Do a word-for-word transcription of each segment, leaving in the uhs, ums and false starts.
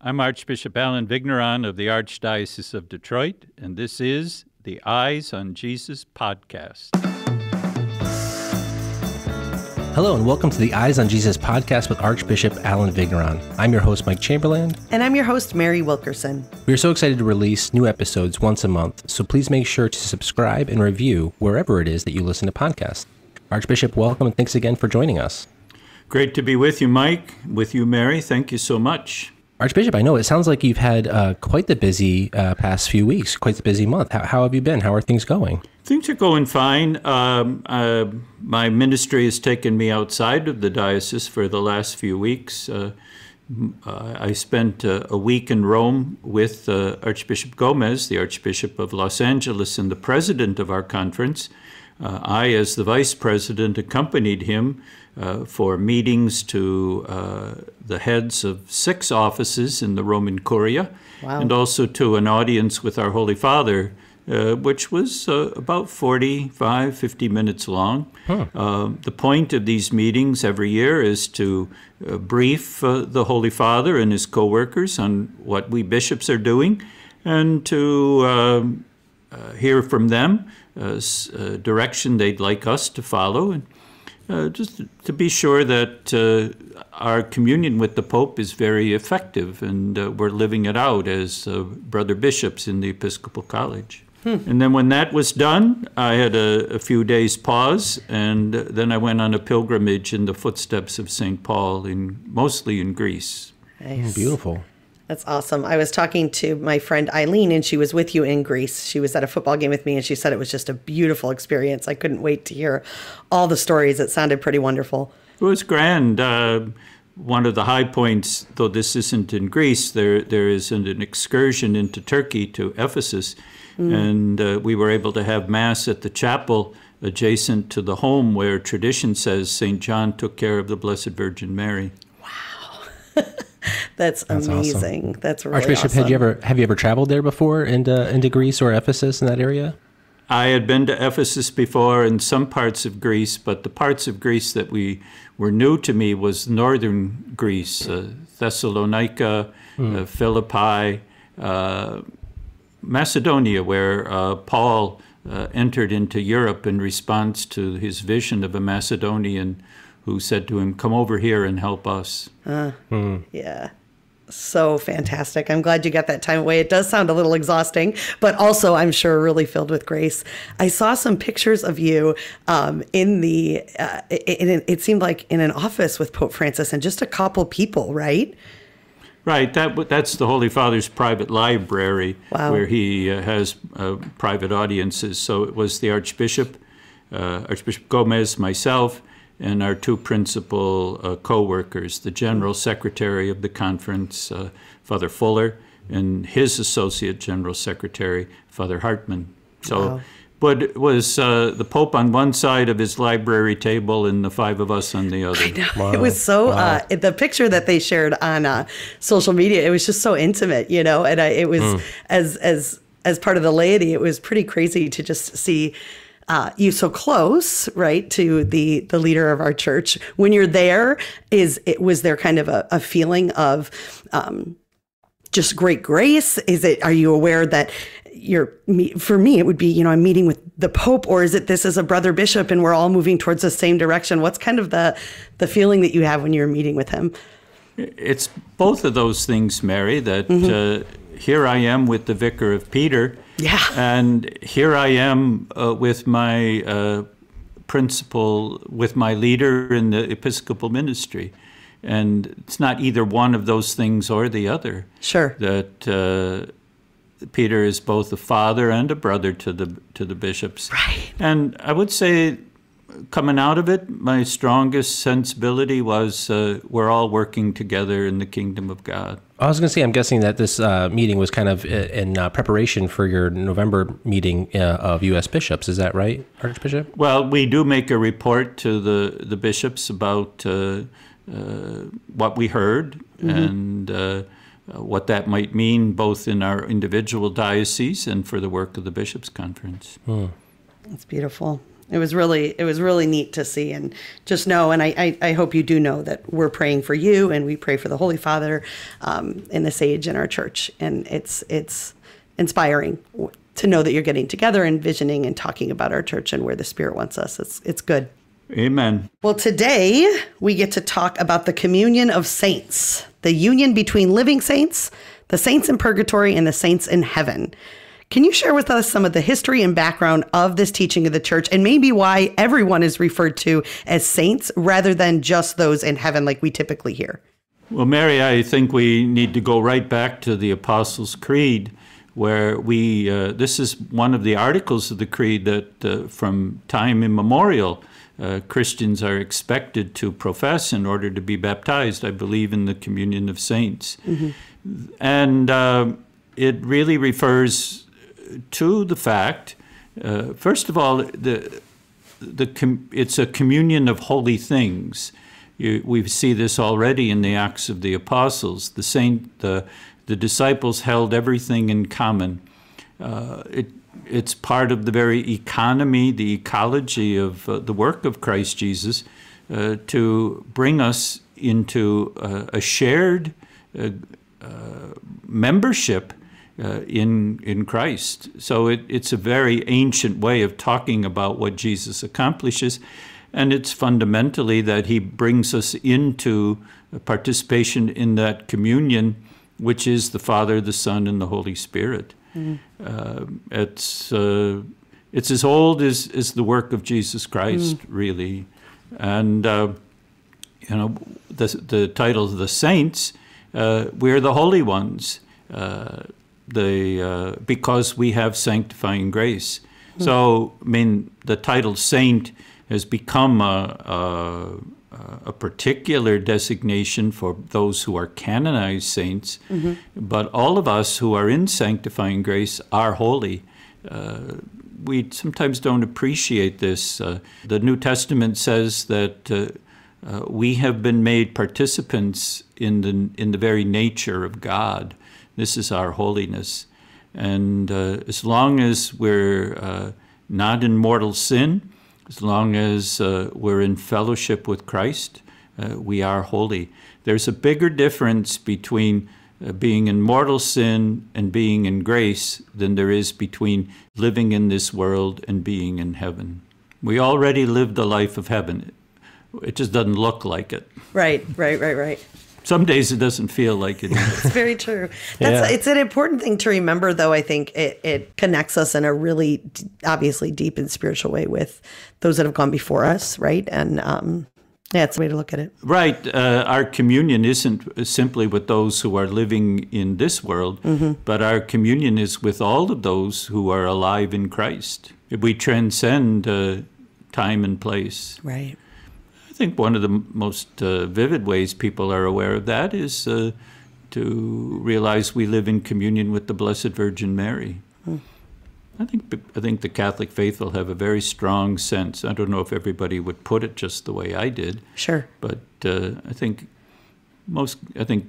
I'm Archbishop Vigneron of the Archdiocese of Detroit, and this is the Eyes on Jesus podcast. Hello, and welcome to the Eyes on Jesus podcast with Archbishop Vigneron. I'm your host, Mike Chamberlain. And I'm your host, Mary Wilkerson. We are so excited to release new episodes once a month, so please make sure to subscribe and review wherever it is that you listen to podcasts. Archbishop, welcome, and thanks again for joining us. Great to be with you, Mike, with you, Mary. Thank you so much. Archbishop, I know it sounds like you've had uh, quite the busy uh, past few weeks, quite the busy month. How, how have you been? How are things going? Things are going fine. Um, uh, my ministry has taken me outside of the diocese for the last few weeks. Uh, uh, I spent uh, a week in Rome with uh, Archbishop Gomez, the Archbishop of Los Angeles and the president of our conference. Uh, I, as the vice president, accompanied him uh, for meetings to uh, the heads of six offices in the Roman Curia, wow. and also to an audience with our Holy Father, uh, which was uh, about forty-five, fifty minutes long. Huh. Uh, the point of these meetings every year is to uh, brief uh, the Holy Father and his co-workers on what we bishops are doing, and to uh, uh, hear from them Uh, uh, direction they'd like us to follow, and uh, just to be sure that uh, our communion with the Pope is very effective, and uh, we're living it out as uh, brother bishops in the Episcopal College. Hmm. And then when that was done, I had a, a few days pause, and then I went on a pilgrimage in the footsteps of Saint Paul, in mostly in Greece. Nice. Beautiful. That's awesome. I was talking to my friend Eileen, and she was with you in Greece. She was at a football game with me, and she said it was just a beautiful experience. I couldn't wait to hear all the stories. It sounded pretty wonderful. It was grand. Uh, one of the high points, though this isn't in Greece, there there is an, an excursion into Turkey to Ephesus, mm. and uh, we were able to have Mass at the chapel adjacent to the home where tradition says Saint John took care of the Blessed Virgin Mary. Wow. That's, That's amazing. Awesome. That's really Archbishop, awesome. had you ever have you ever traveled there before into into Greece or Ephesus in that area? I had been to Ephesus before in some parts of Greece, but the parts of Greece that we were new to me was northern Greece, uh, Thessalonica, mm. uh, Philippi, uh, Macedonia, where uh, Paul uh, entered into Europe in response to his vision of a Macedonian who said to him, "Come over here and help us." Uh, mm. Yeah. So fantastic. I'm glad you got that time away. It does sound a little exhausting, but also I'm sure really filled with grace. I saw some pictures of you um, in the, uh, it, it seemed like in an office with Pope Francis and just a couple people, right? Right. That That's the Holy Father's private library, wow. where he uh, has uh, private audiences. So it was the Archbishop, uh, Archbishop Gomez, myself, and our two principal uh, co-workers, the General Secretary of the conference, uh, Father Fuller, and his Associate General Secretary, Father Hartman. So, wow. But it was uh, the Pope on one side of his library table and the five of us on the other. I know. Wow. It was so, wow. uh, the picture that they shared on uh, social media, it was just so intimate, you know, and I, it was, mm. as, as, as part of the laity, it was pretty crazy to just see Uh, you so close, right, to the the leader of our church. When you're there, is it was there kind of a, a feeling of um, just great grace? Is it? Are you aware that you're? For me, it would be, you know, I'm meeting with the Pope, or is it this is a brother bishop and we're all moving towards the same direction? What's kind of the the feeling that you have when you're meeting with him? It's both of those things, Mary. That mm-hmm. uh, here I am with the Vicar of Peter. Yeah. And here I am uh, with my uh, principal, with my leader in the Episcopal ministry. And it's not either one of those things or the other. Sure. That uh, Peter is both a father and a brother to the to the bishops. Right. And I would say, coming out of it, my strongest sensibility was uh, we're all working together in the kingdom of God. I was going to say, I'm guessing that this uh, meeting was kind of in uh, preparation for your November meeting uh, of U S bishops. Is that right, Archbishop? Well, we do make a report to the, the bishops about uh, uh, what we heard mm-hmm. and uh, what that might mean both in our individual dioceses and for the work of the Bishops' Conference. Hmm. That's beautiful. It was really, it was really neat to see, and just know, and I, I, I hope you do know that we're praying for you, and we pray for the Holy Father um, in this age in our church, and it's it's inspiring to know that you're getting together and visioning and talking about our church and where the Spirit wants us. It's it's good. Amen. Well, today we get to talk about the communion of saints, the union between living saints, the saints in purgatory, and the saints in heaven. Can you share with us some of the history and background of this teaching of the church, and maybe why everyone is referred to as saints rather than just those in heaven like we typically hear? Well, Mary, I think we need to go right back to the Apostles' Creed, where we, uh, this is one of the articles of the Creed that uh, from time immemorial, uh, Christians are expected to profess in order to be baptized. I believe in the communion of saints. Mm-hmm. And uh, it really refers to the fact, uh, first of all, the the com it's a communion of holy things. You, we see this already in the Acts of the Apostles. The saint, the the disciples held everything in common. Uh, it it's part of the very economy, the ecology of uh, the work of Christ Jesus, uh, to bring us into uh, a shared uh, uh, membership Uh, in in Christ. So it, it's a very ancient way of talking about what Jesus accomplishes, and it's fundamentally that he brings us into a participation in that communion, which is the Father, the Son, and the Holy Spirit. Mm. Uh, it's uh, it's as old as, as the work of Jesus Christ, mm. really. And uh, you know, the the title of the saints, uh, we're the holy ones. Uh, The uh, because we have sanctifying grace. Mm. So, I mean, the title saint has become a, a, a particular designation for those who are canonized saints. Mm-hmm. But all of us who are in sanctifying grace are holy. Uh, we sometimes don't appreciate this. Uh, the New Testament says that uh, uh, we have been made participants in the in the very nature of God. This is our holiness. And uh, as long as we're uh, not in mortal sin, as long as uh, we're in fellowship with Christ, uh, we are holy. There's a bigger difference between uh, being in mortal sin and being in grace than there is between living in this world and being in heaven. We already live the life of heaven. It just doesn't look like it. Right, right, right, right. Some days it doesn't feel like it. It's very true. That's yeah. It's an important thing to remember, though. I think it, it connects us in a really, obviously, deep and spiritual way with those that have gone before us, right? And um, yeah, it's a way to look at it. Right. Uh, our communion isn't simply with those who are living in this world, mm-hmm. but our communion is with all of those who are alive in Christ. We transcend uh, time and place. Right. I think one of the most uh, vivid ways people are aware of that is uh, to realize we live in communion with the Blessed Virgin Mary. Hmm. I think I think the Catholic faithful have a very strong sense. I don't know if everybody would put it just the way I did. Sure. But uh, I think most I think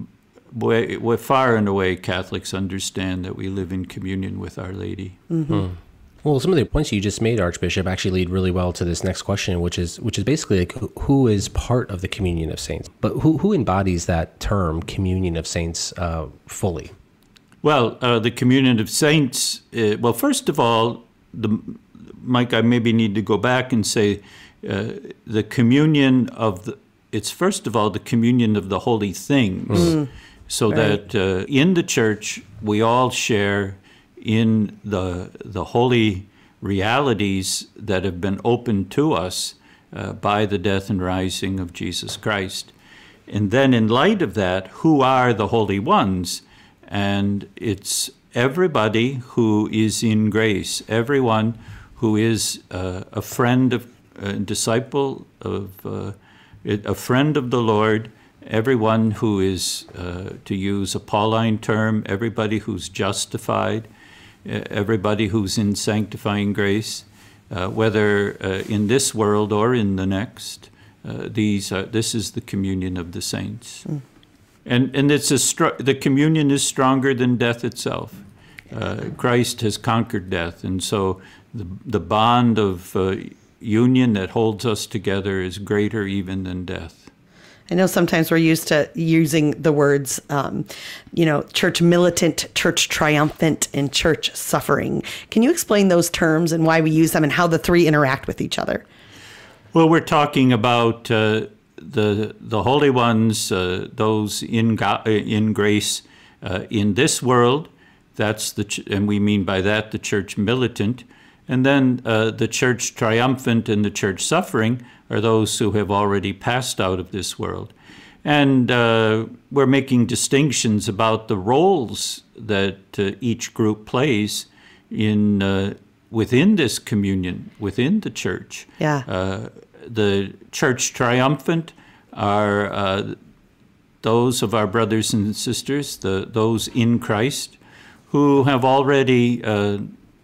way, way far and away Catholics understand that we live in communion with Our Lady. Mm-hmm. Hmm. Well, some of the points you just made, Archbishop, actually lead really well to this next question, which is which is basically like who is part of the communion of saints, but who who embodies that term, communion of saints, uh, fully? Well, uh, the communion of saints. Uh, well, first of all, the Mike, I maybe need to go back and say uh, the communion of the. It's first of all the communion of the holy things, mm. so right. that uh, in the church we all share in the the holy realities that have been opened to us uh, by the death and rising of Jesus Christ. And then in light of that, who are the holy ones? And it's everybody who is in grace, everyone who is uh, a friend of, a disciple of, uh, a friend of the Lord, everyone who is, uh, to use a Pauline term, everybody who's justified, everybody who's in sanctifying grace, uh, whether uh, in this world or in the next. Uh, these are, this is the communion of the saints. Mm. And, and it's a str the communion is stronger than death itself. Uh, Christ has conquered death, and so the, the bond of uh, union that holds us together is greater even than death. I know sometimes we're used to using the words, um, you know, church militant, church triumphant, and church suffering. Can you explain those terms and why we use them and how the three interact with each other? Well, we're talking about uh, the the holy ones, uh, those in go- in grace uh, in this world. That's the ch- and we mean by that the church militant, and then uh, the church triumphant and the church suffering are those who have already passed out of this world. And uh, we're making distinctions about the roles that uh, each group plays in uh, within this communion, within the church. Yeah. Uh, the church triumphant are uh, those of our brothers and sisters, the those in Christ, who have already uh, uh,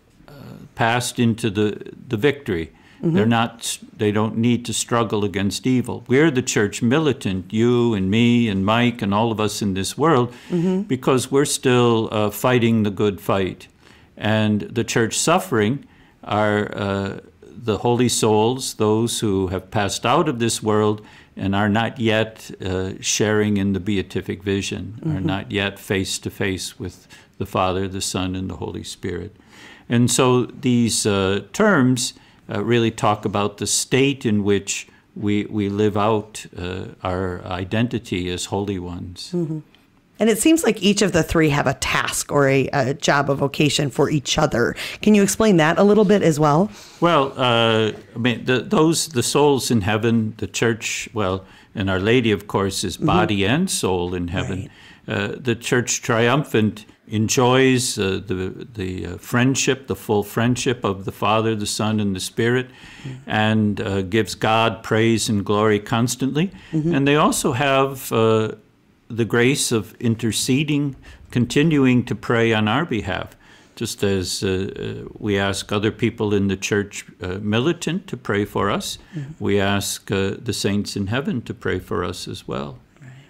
passed into the, the victory. Mm-hmm. They're not, they don't need to struggle against evil. We're the church militant, you and me and Mike and all of us in this world, mm-hmm. because we're still uh, fighting the good fight. And the church suffering are uh, the holy souls, those who have passed out of this world and are not yet uh, sharing in the beatific vision, mm-hmm. are not yet face to face with the Father, the Son, and the Holy Spirit. And so these uh, terms Uh, really talk about the state in which we we live out uh, our identity as holy ones. Mm-hmm. And it seems like each of the three have a task or a, a job, a vocation for each other. Can you explain that a little bit as well? Well, uh, I mean, the, those the souls in heaven, the church, well, and Our Lady, of course, is body mm-hmm. and soul in heaven. Right. Uh, the church triumphant enjoys uh, the the uh, friendship, the full friendship of the Father, the Son, and the Spirit, mm-hmm. and uh, gives God praise and glory constantly. Mm-hmm. And they also have uh, the grace of interceding, continuing to pray on our behalf, just as uh, we ask other people in the church uh, militant to pray for us. Mm-hmm. We ask uh, the saints in heaven to pray for us as well. Right.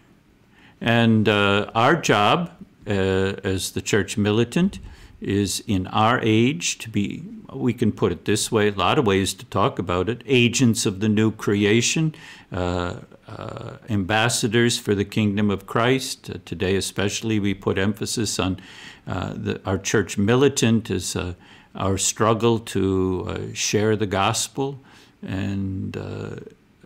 And uh, our job, Uh, as the church militant, is in our age to be, we can put it this way, a lot of ways to talk about it, agents of the new creation, uh, uh, ambassadors for the kingdom of Christ. Uh, today especially we put emphasis on uh, the, our church militant as uh, our struggle to uh, share the gospel and uh,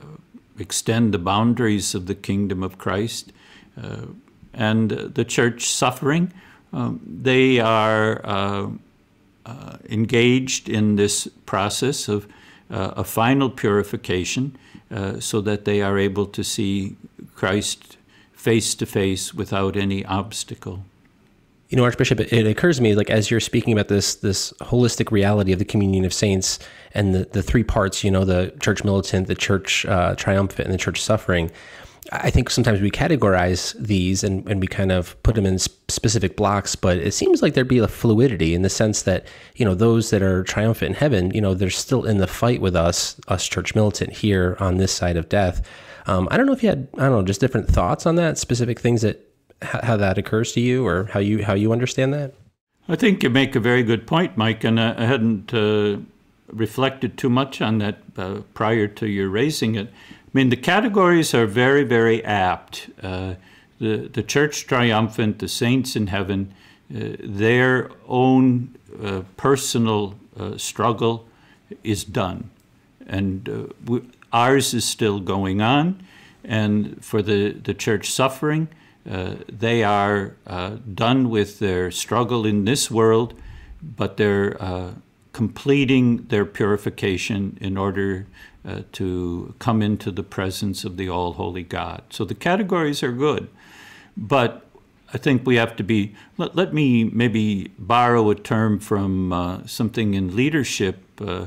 extend the boundaries of the kingdom of Christ. Uh, And the church suffering, um, they are uh, uh, engaged in this process of uh, a final purification uh, so that they are able to see Christ face to face without any obstacle. You know, Archbishop, it, it occurs to me, like, as you're speaking about this this holistic reality of the communion of saints and the, the three parts, you know, the church militant, the church uh, triumphant, and the church suffering, I think sometimes we categorize these and, and we kind of put them in specific blocks, but it seems like there'd be a fluidity in the sense that, you know, those that are triumphant in heaven, you know, they're still in the fight with us, us church militant here on this side of death. Um, I don't know if you had, I don't know, just different thoughts on that, specific things that, how that occurs to you or how you, how you understand that? I think you make a very good point, Mike, and I hadn't uh, reflected too much on that uh, prior to your raising it. I mean, the categories are very, very apt. Uh, the, the church triumphant, the saints in heaven, uh, their own uh, personal uh, struggle is done. And uh, we, ours is still going on. And for the, the church suffering, uh, they are uh, done with their struggle in this world, but they're uh, completing their purification in order Uh, to come into the presence of the all-holy God. So the categories are good, but I think we have to be, let, let me maybe borrow a term from uh, something in leadership uh, uh,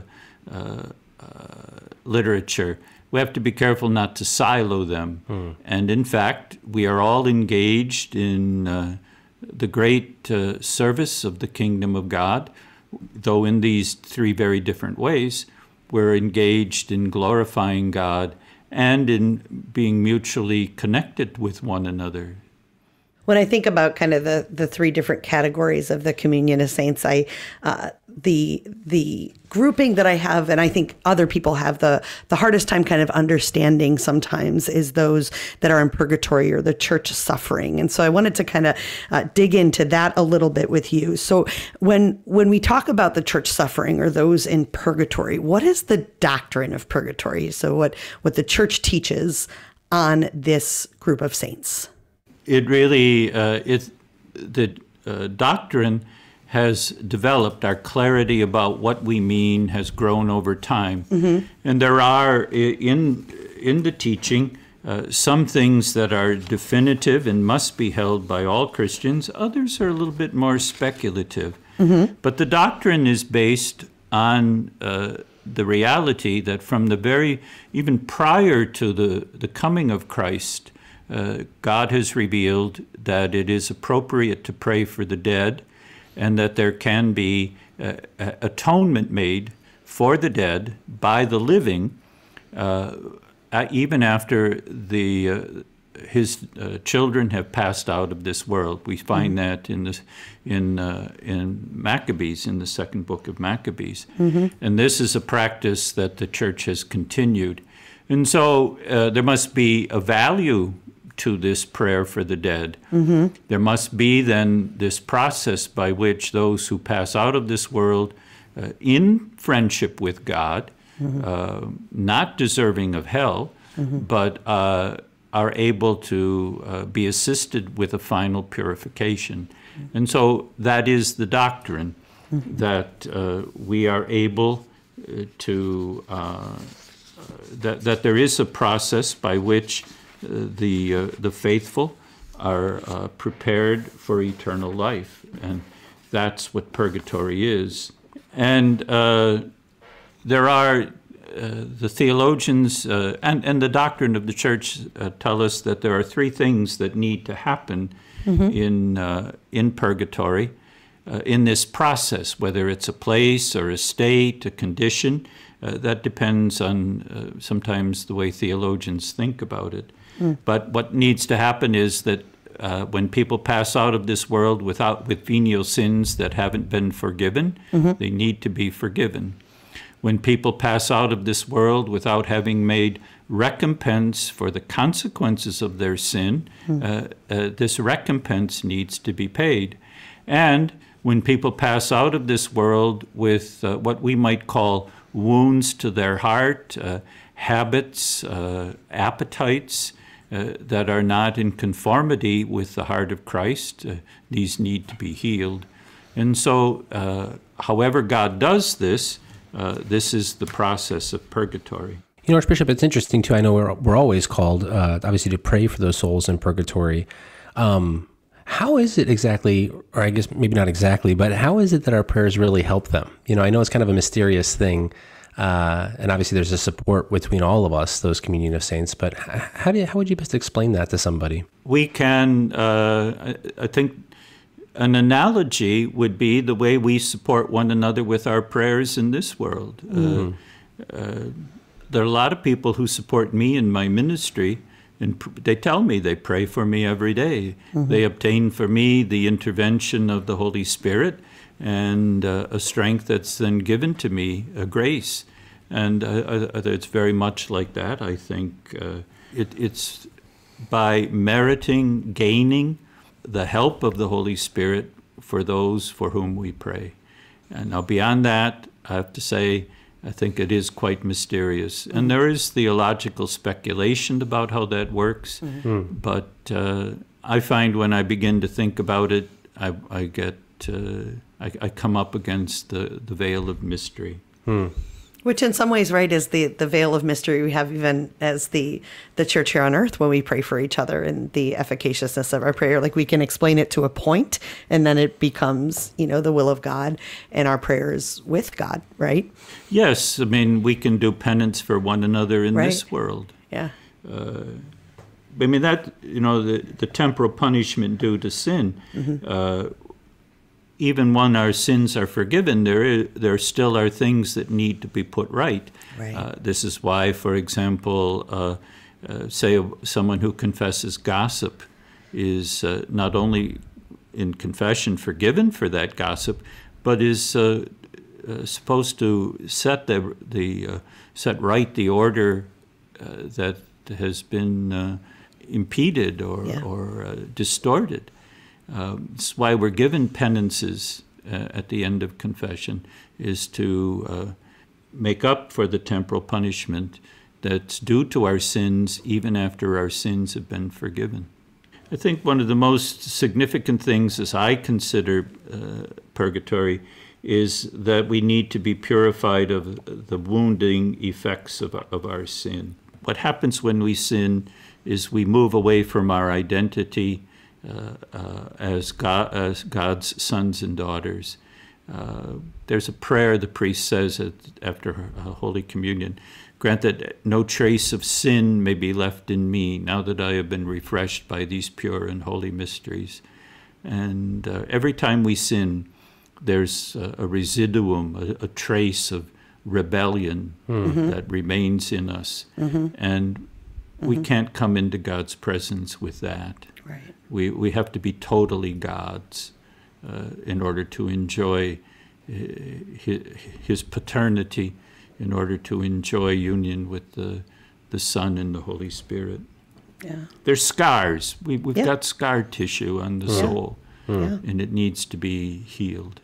uh, literature. We have to be careful not to silo them. Mm. And in fact, we are all engaged in uh, the great uh, service of the kingdom of God, though in these three very different ways. We're engaged in glorifying God and in being mutually connected with one another. When I think about kind of the, the three different categories of the communion of saints, I uh, the the grouping that I have, and I think other people have the the hardest time kind of understanding sometimes, is those that are in purgatory or the church suffering. And so I wanted to kind of uh, dig into that a little bit with you. So when when we talk about the church suffering or those in purgatory, what is the doctrine of purgatory? So what what the church teaches on this group of saints? It really uh, it the uh, doctrine has developed. Our clarity about what we mean has grown over time. Mm-hmm. And there are in in the teaching uh, some things that are definitive and must be held by all Christians. Others are a little bit more speculative. Mm-hmm. But the doctrine is based on uh, the reality that from the very, even prior to the, the coming of Christ, uh, God has revealed that it is appropriate to pray for the dead, and that there can be uh, atonement made for the dead by the living, uh, even after the uh, his uh, children have passed out of this world. We find mm-hmm. that in the in uh, in Maccabees, in the second book of Maccabees, mm-hmm. and this is a practice that the church has continued, and so uh, there must be a value to this prayer for the dead. Mm-hmm. There must be then this process by which those who pass out of this world uh, in friendship with God, mm-hmm. uh, not deserving of hell, mm-hmm. but uh, are able to uh, be assisted with a final purification. Mm-hmm. And so that is the doctrine, mm-hmm. that uh, we are able uh, to, uh, that, that there is a process by which Uh, the uh, the faithful are uh, prepared for eternal life, and that's what purgatory is. And uh, there are uh, the theologians uh, and and the doctrine of the church uh, tell us that there are three things that need to happen mm-hmm. in uh, in purgatory, uh, in this process, whether it's a place or a state, a condition. Uh, that depends on uh, sometimes the way theologians think about it. Mm. But what needs to happen is that uh, when people pass out of this world without with venial sins that haven't been forgiven, mm-hmm. they need to be forgiven. When people pass out of this world without having made recompense for the consequences of their sin, mm. uh, uh, this recompense needs to be paid. And when people pass out of this world with uh, what we might call wounds to their heart, uh, habits, uh, appetites uh, that are not in conformity with the heart of Christ, uh, these need to be healed. And so, uh, however God does this, uh, this is the process of purgatory. You know, Archbishop, it's interesting too. I know we're, we're always called, uh, obviously, to pray for those souls in purgatory. Um, How is it exactly, or I guess maybe not exactly, but how is it that our prayers really help them? You know, I know it's kind of a mysterious thing, uh, and obviously there's a support between all of us, those communion of saints, but how do you, how would you best explain that to somebody? We can, uh, I, I think an analogy would be the way we support one another with our prayers in this world. Mm. Uh, uh, there are a lot of people who support me in my ministry, and they tell me they pray for me every day. Mm-hmm. They obtain for me the intervention of the Holy Spirit and uh, a strength that's then given to me, a grace. And uh, uh, it's very much like that, I think. Uh, it, it's by meriting, gaining the help of the Holy Spirit for those for whom we pray. And now beyond that, I have to say, I think it is quite mysterious. And there is theological speculation about how that works. Mm-hmm. But uh, I find when I begin to think about it, I, I get, uh, I, I come up against the, the veil of mystery. Hmm. Which in some ways, right, is the, the veil of mystery we have even as the, the church here on earth when we pray for each other and the efficaciousness of our prayer. Like we can explain it to a point and then it becomes, you know, the will of God and our prayers with God, right? Yes. I mean, we can do penance for one another in right. this world. Yeah. Uh, I mean, that, you know, the, the temporal punishment due to sin, mm-hmm. uh, even when our sins are forgiven, there is, there still are things that need to be put right. Right. Uh, this is why, for example, uh, uh, say someone who confesses gossip is uh, not only in confession forgiven for that gossip, but is uh, uh, supposed to set the the uh, set right the order uh, that has been uh, impeded or yeah. or uh, distorted. Uh, that's why we're given penances uh, at the end of confession, is to uh, make up for the temporal punishment that's due to our sins, even after our sins have been forgiven. I think one of the most significant things, as I consider uh, purgatory, is that we need to be purified of the wounding effects of, of our sin. What happens when we sin is we move away from our identity uh, uh, as, God, as God's sons and daughters. Uh, there's a prayer the priest says at, after uh, Holy Communion: grant that no trace of sin may be left in me, now that I have been refreshed by these pure and holy mysteries. And uh, every time we sin, there's a, a residuum, a, a trace of rebellion mm-hmm. that remains in us. Mm-hmm. And mm-hmm. we can't come into God's presence with that. Right. We, we have to be totally God's uh, in order to enjoy his, his paternity, in order to enjoy union with the, the Son and the Holy Spirit. Yeah. There's scars. We, we've yeah. got scar tissue on the yeah. soul, yeah. and it needs to be healed.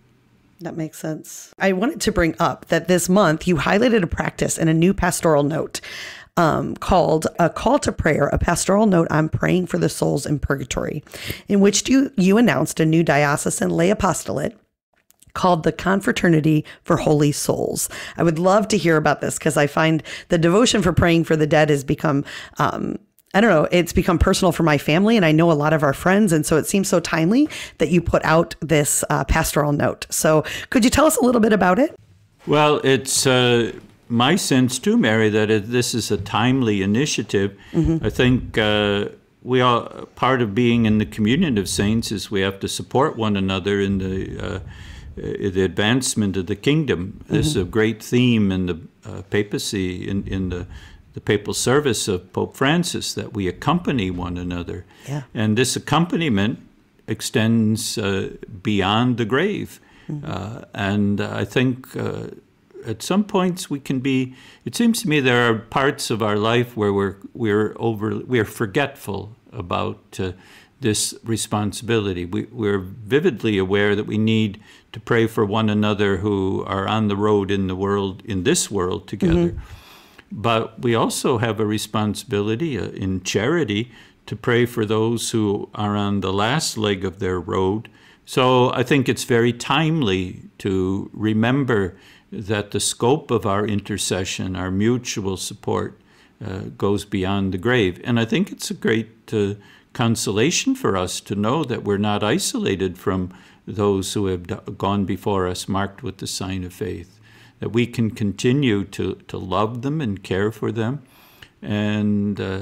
That makes sense. I wanted to bring up that this month you highlighted a practice in a new pastoral note um, called A Call to Prayer, a pastoral note on praying for the souls in purgatory, in which you, you announced a new diocesan lay apostolate called the Confraternity for Holy Souls. I would love to hear about this, because I find the devotion for praying for the dead has become, um, I don't know, it's become personal for my family, and I know a lot of our friends. And so it seems so timely that you put out this uh, pastoral note. So could you tell us a little bit about it? Well, it's uh, my sense too, Mary, that it, this is a timely initiative. Mm-hmm. I think uh, we all, part of being in the communion of saints is we have to support one another in the uh, the advancement of the kingdom. Mm-hmm. This is a great theme in the uh, papacy, in, in the, the papal service of Pope Francis, that we accompany one another. Yeah. And this accompaniment extends uh, beyond the grave. Mm-hmm. uh, and I think uh, at some points we can be, it seems to me there are parts of our life where we're, we're, over, we're forgetful about uh, this responsibility. We, we're vividly aware that we need to pray for one another who are on the road in the world, in this world together. Mm-hmm. But we also have a responsibility uh, in charity to pray for those who are on the last leg of their road. So I think it's very timely to remember that the scope of our intercession, our mutual support, uh, goes beyond the grave. And I think it's a great uh, consolation for us to know that we're not isolated from those who have gone before us, marked with the sign of faith, that we can continue to, to love them and care for them, and uh,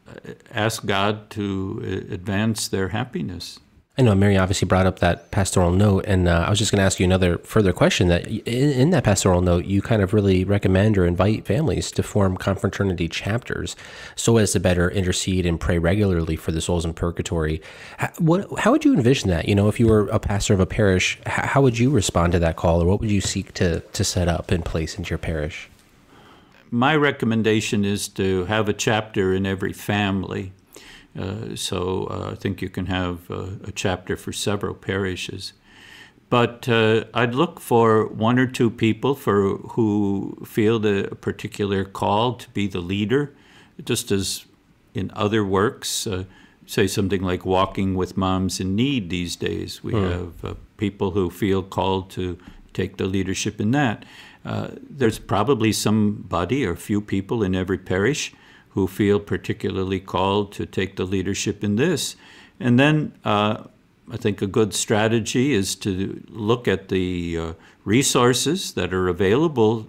ask God to advance their happiness. I know Mary obviously brought up that pastoral note, and uh, I was just going to ask you another further question. That in, in that pastoral note, you kind of really recommend or invite families to form confraternity chapters so as to better intercede and pray regularly for the souls in purgatory. How, what, how would you envision that? You know, if you were a pastor of a parish, how, how would you respond to that call, or what would you seek to, to set up in place into your parish? My recommendation is to have a chapter in every family. Uh, so uh, I think you can have uh, a chapter for several parishes. But uh, I'd look for one or two people for who feel the particular call to be the leader, just as in other works, uh, say something like Walking with Moms in Need these days. We mm. have uh, people who feel called to take the leadership in that. Uh, there's probably somebody or a few people in every parish who feel particularly called to take the leadership in this. And then uh, I think a good strategy is to look at the uh, resources that are available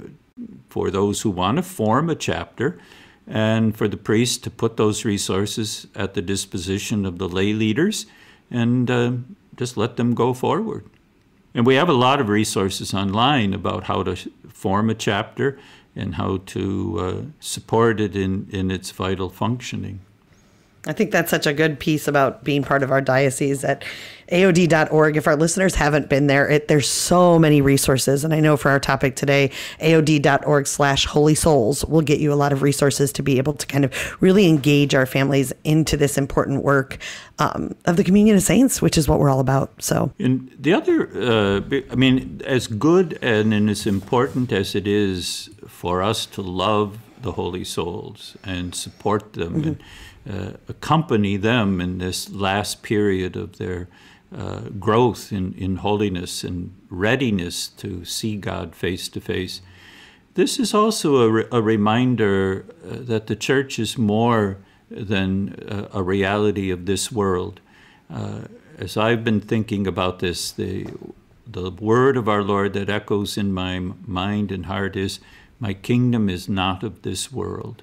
for those who want to form a chapter, and for the priest to put those resources at the disposition of the lay leaders, and uh, just let them go forward. And we have a lot of resources online about how to form a chapter and how to uh, support it in, in its vital functioning. I think that's such a good piece about being part of our diocese at A O D dot org. If our listeners haven't been there, it, there's so many resources. And I know for our topic today, A O D dot org slash holy souls will get you a lot of resources to be able to kind of really engage our families into this important work um, of the communion of saints, which is what we're all about. So, and the other, uh, I mean, as good and, and as important as it is for us to love the holy souls and support them, mm-hmm. and Uh, accompany them in this last period of their uh, growth in, in holiness and readiness to see God face to face. This is also a, re a reminder uh, that the church is more than uh, a reality of this world. Uh, as I've been thinking about this, the, the word of our Lord that echoes in my mind and heart is, "My kingdom is not of this world."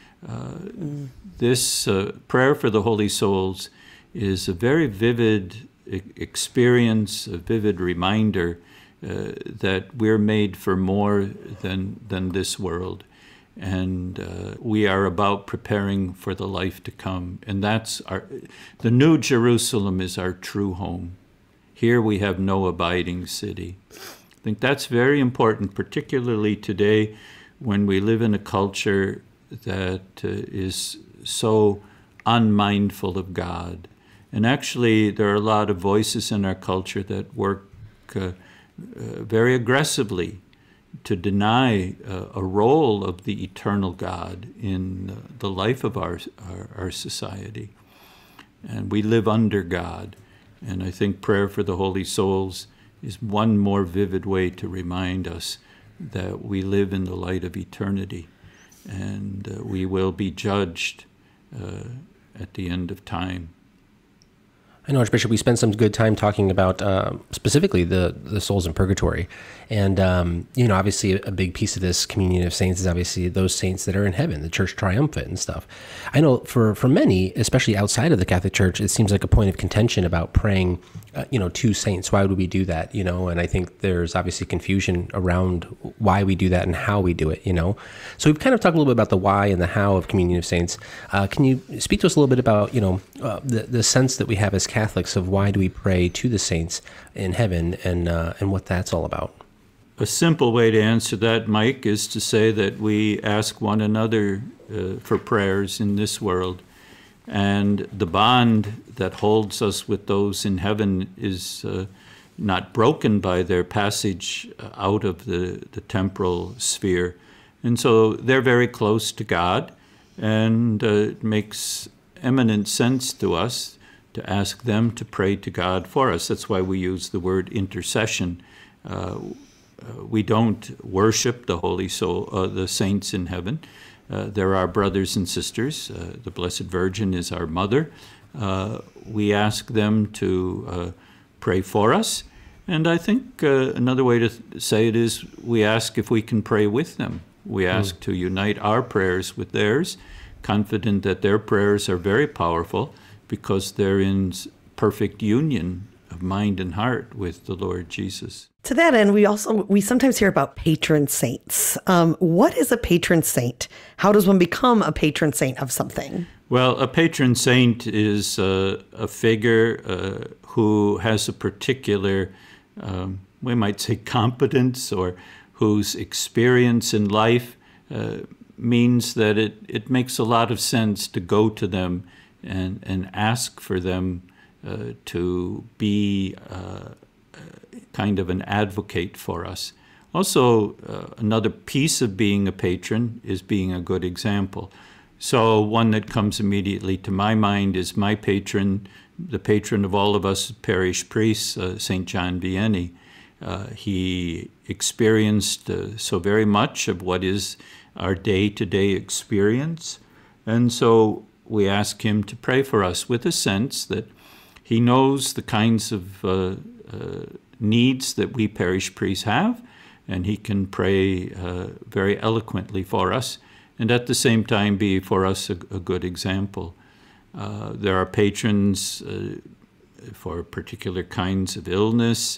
Uh, mm. This uh, prayer for the holy souls is a very vivid e experience, a vivid reminder uh, that we're made for more than, than this world. And uh, we are about preparing for the life to come. And that's our, the New Jerusalem is our true home. Here we have no abiding city. I think that's very important, particularly today when we live in a culture that uh, is so unmindful of God. And actually, there are a lot of voices in our culture that work uh, uh, very aggressively to deny uh, a role of the eternal God in uh, the life of our, our, our society. And we live under God. And I think prayer for the holy souls is one more vivid way to remind us that we live in the light of eternity. And uh, we will be judged uh, at the end of time. I know, Archbishop, we spent some good time talking about uh, specifically the, the souls in purgatory. And, um, you know, obviously a big piece of this communion of saints is obviously those saints that are in heaven, the church triumphant and stuff. I know for, for many, especially outside of the Catholic Church, it seems like a point of contention about praying, uh, you know, to saints. Why would we do that? You know, and I think there's obviously confusion around why we do that and how we do it, you know. So we've kind of talked a little bit about the why and the how of communion of saints. Uh, can you speak to us a little bit about, you know, uh, the, the sense that we have as Catholics of why do we pray to the saints in heaven and uh, and what that's all about? A simple way to answer that, Mike, is to say that we ask one another uh, for prayers in this world. And the bond that holds us with those in heaven is uh, not broken by their passage out of the, the temporal sphere. And so they're very close to God, and uh, it makes eminent sense to us to ask them to pray to God for us. That's why we use the word intercession. Uh, uh, we don't worship the holy soul, uh, the saints in heaven. Uh, they're our brothers and sisters. Uh, the Blessed Virgin is our mother. Uh, we ask them to uh, pray for us. And I think uh, another way to say it is we ask if we can pray with them. We ask mm. to unite our prayers with theirs, confident that their prayers are very powerful, because they're in perfect union of mind and heart with the Lord Jesus. To that end, we also, we sometimes hear about patron saints. Um, what is a patron saint? How does one become a patron saint of something? Well, a patron saint is uh, a figure uh, who has a particular, um, we might say, competence, or whose experience in life uh, means that it, it makes a lot of sense to go to them and, and ask for them uh, to be uh, kind of an advocate for us. Also, uh, another piece of being a patron is being a good example. So one that comes immediately to my mind is my patron, the patron of all of us parish priests, uh, Saint John Vianney. Uh, he experienced uh, so very much of what is our day-to-day experience. And so we ask him to pray for us with a sense that he knows the kinds of uh, uh, needs that we parish priests have, and he can pray uh, very eloquently for us, and at the same time be for us a, a good example. Uh, there are patrons uh, for particular kinds of illness.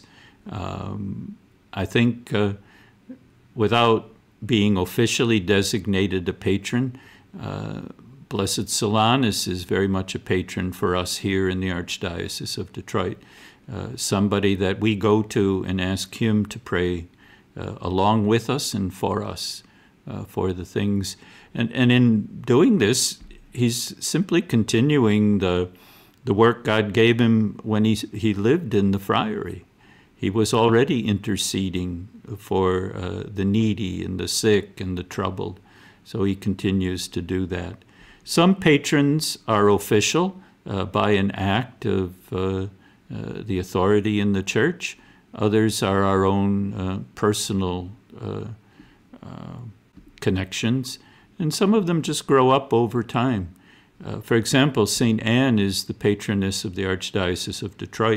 Um, I think uh, without being officially designated a patron, uh, Blessed Solanus is very much a patron for us here in the Archdiocese of Detroit. Uh, somebody that we go to and ask him to pray uh, along with us and for us uh, for the things. And, and in doing this, he's simply continuing the, the work God gave him when he, he lived in the friary. He was already interceding for uh, the needy and the sick and the troubled. So he continues to do that. Some patrons are official uh, by an act of uh, uh, the authority in the church. Others are our own uh, personal uh, uh, connections. And some of them just grow up over time. Uh, for example, Saint Anne is the patroness of the Archdiocese of Detroit.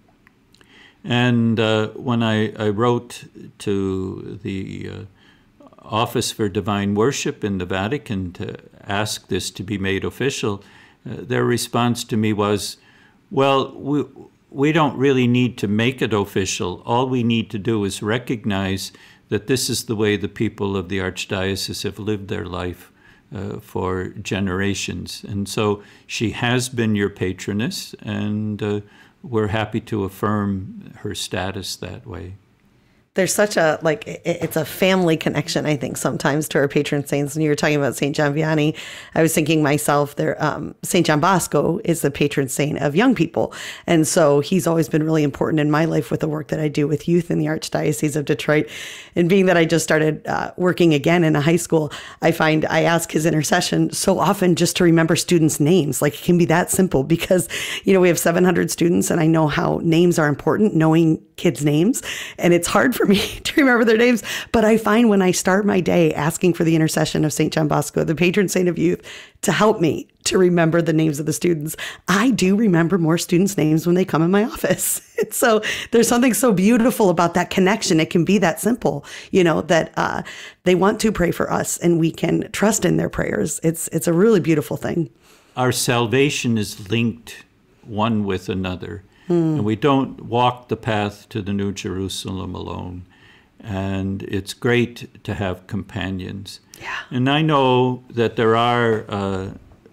And uh, when I, I wrote to the uh, Office for Divine Worship in the Vatican to ask this to be made official, uh, their response to me was, well, we, we don't really need to make it official. All we need to do is recognize that this is the way the people of the Archdiocese have lived their life uh, for generations. And so she has been your patroness, and uh, we're happy to affirm her status that way. There's such a, like, it's a family connection, I think, sometimes to our patron saints. And you were talking about Saint John Vianney. I was thinking myself, there, um, Saint John Bosco is the patron saint of young people. And so he's always been really important in my life with the work that I do with youth in the Archdiocese of Detroit. And being that I just started uh, working again in a high school, I find I ask his intercession so often just to remember students' names. Like, it can be that simple because, you know, we have seven hundred students, and I know how names are important, knowing kids' names. And it's hard for me to remember their names. But I find when I start my day asking for the intercession of Saint John Bosco, the patron saint of youth, to help me to remember the names of the students, I do remember more students' names when they come in my office. So there's something so beautiful about that connection. It can be that simple, you know, that uh, they want to pray for us and we can trust in their prayers. It's, it's a really beautiful thing. Our salvation is linked one with another. Mm. And we don't walk the path to the New Jerusalem alone. And it's great to have companions. Yeah. And I know that there are uh,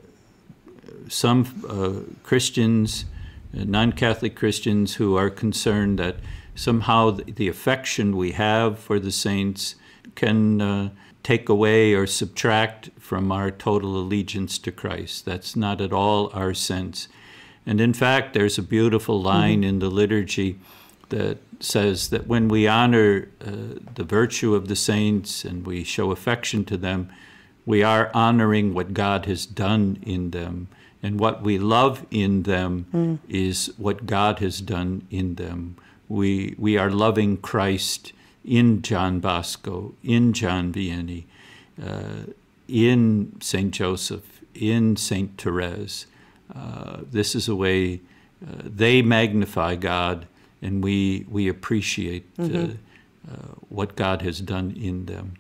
some uh, Christians, uh, non-Catholic Christians, who are concerned that somehow the, the affection we have for the saints can uh, take away or subtract from our total allegiance to Christ. That's not at all our sense. And in fact, there's a beautiful line mm-hmm. in the liturgy that says that when we honor uh, the virtue of the saints and we show affection to them, we are honoring what God has done in them. And what we love in them mm. is what God has done in them. We, we are loving Christ in John Bosco, in John Vianney, uh, in Saint Joseph, in Saint Therese. Uh, this is a way uh, they magnify God, and we we appreciate mm-hmm. uh, uh, what God has done in them.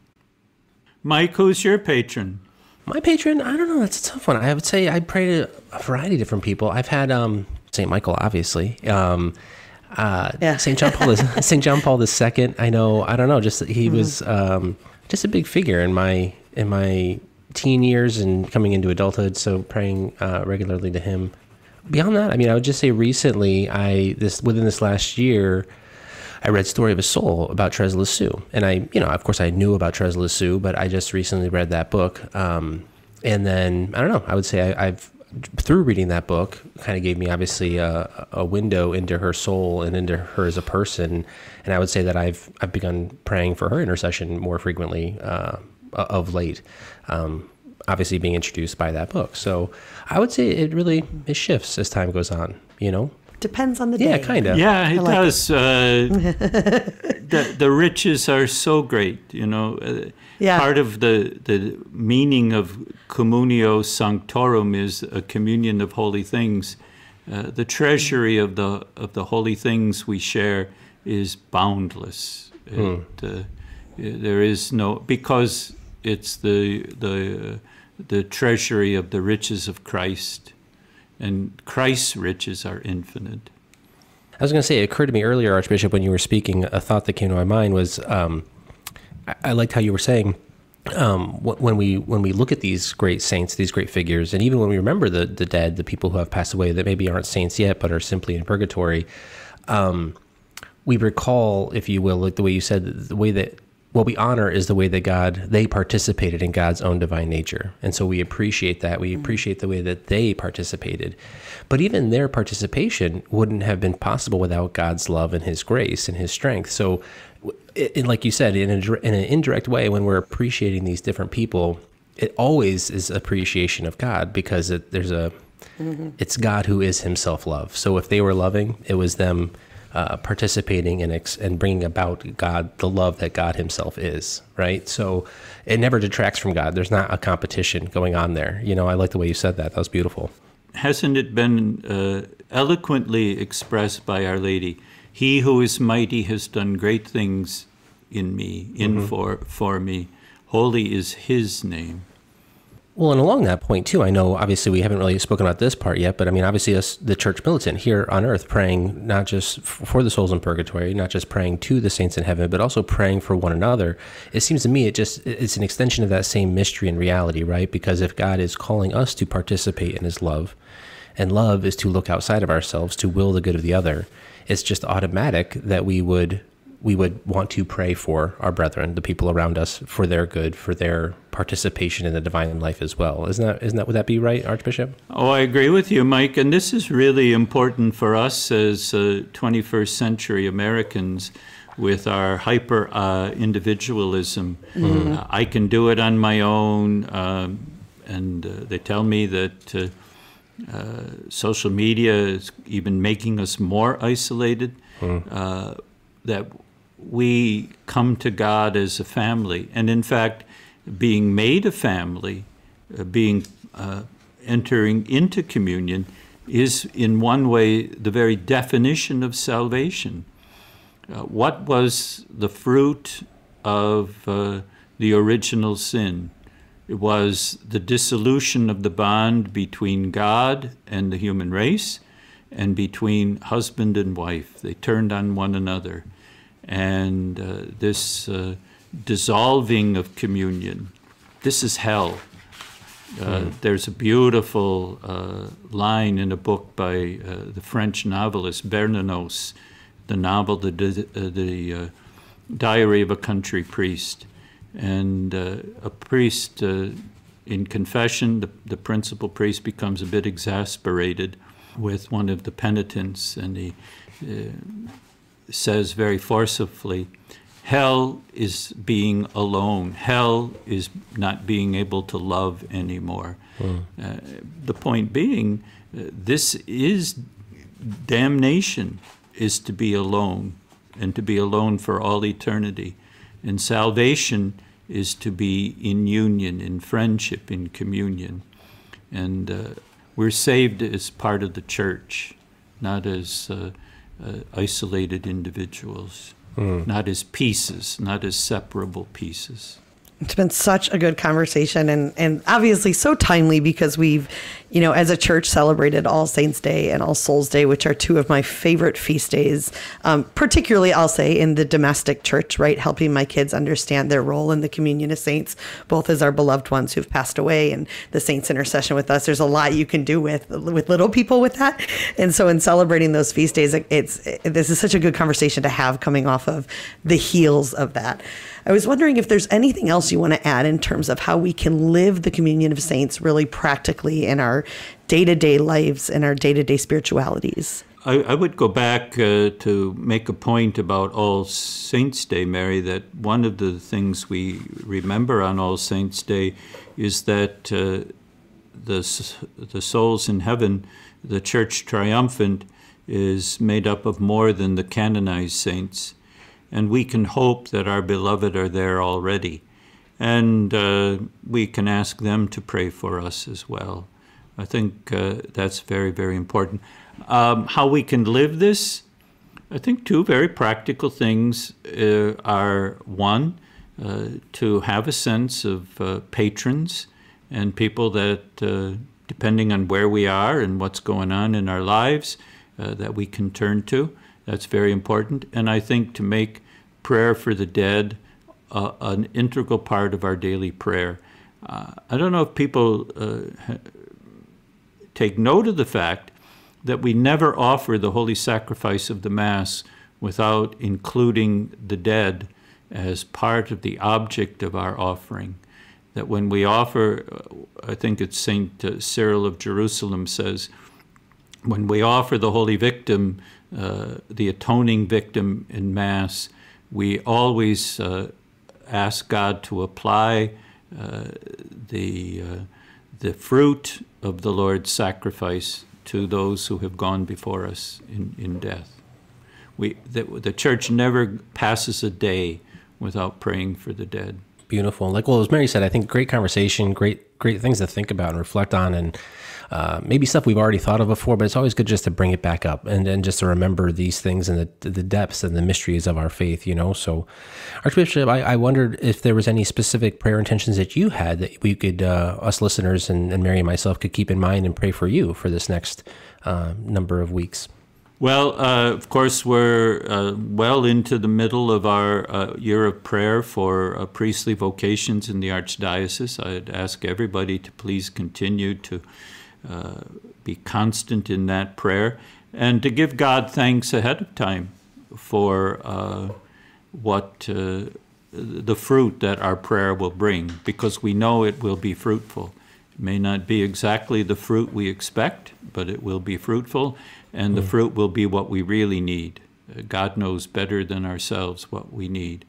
Mike, who's your patron? My patron, I don't know. That's a tough one. I would say I pray to a variety of different people. I've had um, Saint Michael, obviously. Um, uh, yeah. Saint John Paul, Saint John Paul the Second. I know. I don't know. Just he mm-hmm. was um, just a big figure in my in my teen years and coming into adulthood. So praying uh, regularly to him. Beyond that, I mean, I would just say recently, I this within this last year, I read Story of a Soul about Therese Lisieux. And I, you know, of course I knew about Therese Lisieux, but I just recently read that book. Um, and then, I don't know, I would say I, I've, through reading that book, kind of gave me obviously a, a window into her soul and into her as a person. And I would say that I've, I've begun praying for her intercession more frequently uh, of late. Um, obviously being introduced by that book. So I would say it really, it shifts as time goes on, you know? Depends on the day. Yeah, kind of. Yeah, it like does. It. Uh, the, the riches are so great, you know? Uh, yeah. Part of the, the meaning of communio sanctorum is a communion of holy things. Uh, the treasury of the, of the holy things we share is boundless. Hmm. It, uh, there is no, because it's the, the, uh, the treasury of the riches of Christ, and Christ's riches are infinite. I was going to say, it occurred to me earlier, Archbishop, when you were speaking, a thought that came to my mind was, um, I, I liked how you were saying, um, wh- when we when we look at these great saints, these great figures, and even when we remember the the dead, the people who have passed away that maybe aren't saints yet but are simply in purgatory, um, we recall, if you will, like the way you said, the way that what we honor is the way that God, they participated in God's own divine nature. And so we appreciate that. We appreciate the way that they participated. But even their participation wouldn't have been possible without God's love and his grace and his strength. So, it, like you said, in, a, in an indirect way, when we're appreciating these different people, it always is appreciation of God, because it, there's a, mm-hmm. it's God who is himself love. So if they were loving, it was them Uh, participating and ex- and bringing about God, the love that God himself is, right? So it never detracts from God. There's not a competition going on there. You know, I like the way you said that. That was beautiful. Hasn't it been uh, eloquently expressed by Our Lady? He who is mighty has done great things in me, in mm-hmm. for, for me. Holy is his name. Well, and along that point, too, I know, obviously, we haven't really spoken about this part yet, but I mean, obviously, us, the church militant here on earth, praying not just for the souls in purgatory, not just praying to the saints in heaven, but also praying for one another. It seems to me it just it's an extension of that same mystery and reality, right? Because if God is calling us to participate in his love, and love is to look outside of ourselves, to will the good of the other, it's just automatic that we would we would want to pray for our brethren, the people around us, for their good, for their participation in the divine life as well. Isn't that, isn't that, would that be right, Archbishop? Oh, I agree with you, Mike. And this is really important for us as uh, twenty-first century Americans with our hyper uh, individualism. Mm-hmm. Uh, I can do it on my own. Um, and uh, they tell me that uh, uh, social media is even making us more isolated, mm. uh, that we come to God as a family. And in fact, being made a family, uh, being uh, entering into communion, is in one way the very definition of salvation. Uh, what was the fruit of uh, the original sin? It was the dissolution of the bond between God and the human race, and between husband and wife. They turned on one another. And uh, this uh, dissolving of communion, this is hell. Uh, mm. There's a beautiful uh, line in a book by uh, the French novelist Bernanos, the novel The, the, the uh, Diary of a Country Priest. And uh, a priest uh, in confession, the, the principal priest becomes a bit exasperated with one of the penitents, and he uh, says very forcibly, hell is being alone. Hell is not being able to love anymore. Mm. Uh, the point being, uh, this is damnation, is to be alone, and to be alone for all eternity. And salvation is to be in union, in friendship, in communion. And uh, we're saved as part of the church, not as uh, uh, isolated individuals, mm. not as pieces, not as separable pieces. It's been such a good conversation, and, and obviously so timely, because we've, you know, as a church celebrated All Saints Day and All Souls Day, which are two of my favorite feast days, um, particularly, I'll say, in the domestic church, right? Helping my kids understand their role in the communion of saints, both as our beloved ones who've passed away and the saints' intercession with us. There's a lot you can do with with little people with that. And so in celebrating those feast days, it's it, this is such a good conversation to have coming off of the heels of that. I was wondering if there's anything else you want to add in terms of how we can live the communion of saints really practically in our day-to-day lives and our day-to-day spiritualities. I, I would go back uh, to make a point about All Saints Day, Mary, that one of the things we remember on All Saints Day is that uh, the, the souls in heaven, the Church triumphant, is made up of more than the canonized saints. And we can hope that our beloved are there already. And uh, we can ask them to pray for us as well. I think uh, that's very, very important. Um, how we can live this, I think two very practical things uh, are, one, uh, to have a sense of uh, patrons and people that, uh, depending on where we are and what's going on in our lives, uh, that we can turn to. That's very important. And I think to make prayer for the dead uh, an integral part of our daily prayer. Uh, I don't know if people uh, take note of the fact that we never offer the holy sacrifice of the Mass without including the dead as part of the object of our offering. That when we offer, I think it's Saint Cyril of Jerusalem says, when we offer the holy victim, uh, the atoning victim in Mass, we always uh, ask God to apply uh, the, uh, the fruit of the Lord's sacrifice to those who have gone before us in, in death. We, the, the Church never passes a day without praying for the dead. Beautiful. Like, well, as Mary said, I think great conversation, great, great things to think about and reflect on, and uh, maybe stuff we've already thought of before, but it's always good just to bring it back up and, and just to remember these things and the, the depths and the mysteries of our faith, you know? So, Archbishop, I, I wondered if there was any specific prayer intentions that you had that we could, uh, us listeners and, and Mary and myself could keep in mind and pray for you for this next uh, number of weeks. Well, uh, of course, we're uh, well into the middle of our uh, year of prayer for uh, priestly vocations in the Archdiocese. I'd ask everybody to please continue to uh, be constant in that prayer and to give God thanks ahead of time for uh, what uh, the fruit that our prayer will bring, because we know it will be fruitful. It may not be exactly the fruit we expect, but it will be fruitful. And the fruit will be what we really need. God knows better than ourselves what we need.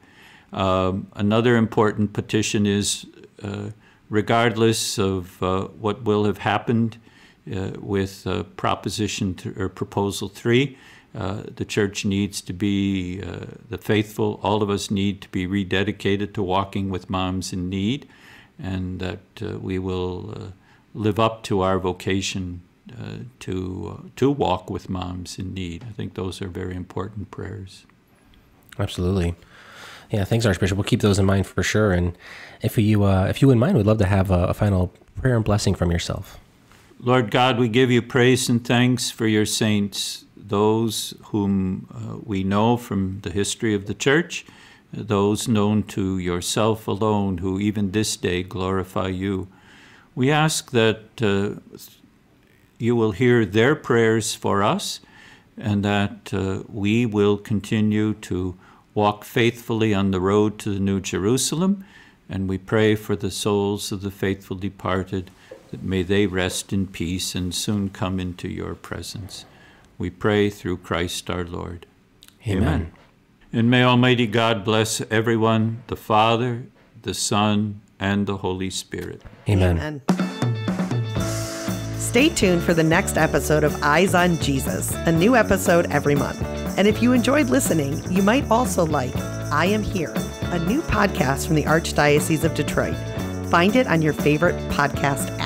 Um, another important petition is, uh, regardless of uh, what will have happened uh, with uh, Proposition th- or Proposal three, uh, the Church needs to be, uh, the faithful, all of us need to be rededicated to walking with moms in need, and that uh, we will uh, live up to our vocation Uh, to uh, to walk with moms in need. I think those are very important prayers. Absolutely. Yeah, thanks, Archbishop. We'll keep those in mind for sure. And if you uh, if you wouldn't mind, we'd love to have a, a final prayer and blessing from yourself. Lord God, we give you praise and thanks for your saints, those whom uh, we know from the history of the Church, those known to yourself alone, who even this day glorify you. We ask that uh, you will hear their prayers for us, and that uh, we will continue to walk faithfully on the road to the New Jerusalem. And we pray for the souls of the faithful departed, that may they rest in peace and soon come into your presence. We pray through Christ our Lord. Amen. Amen. And may Almighty God bless everyone, the Father, the Son, and the Holy Spirit. Amen. Amen. Stay tuned for the next episode of Eyes on Jesus, a new episode every month. And if you enjoyed listening, you might also like I Am Here, a new podcast from the Archdiocese of Detroit. Find it on your favorite podcast